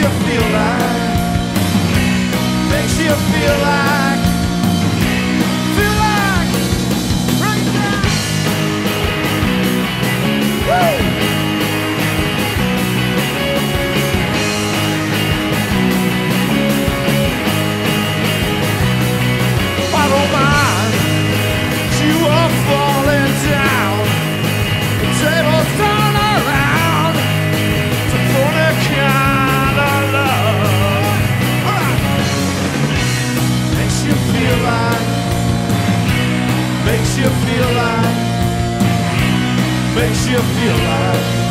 you feel like, makes you feel like right now. Woo! I don't mind, you are falling down, the tables turn around to funny kind of love. Makes you feel like, makes you feel like, makes you feel like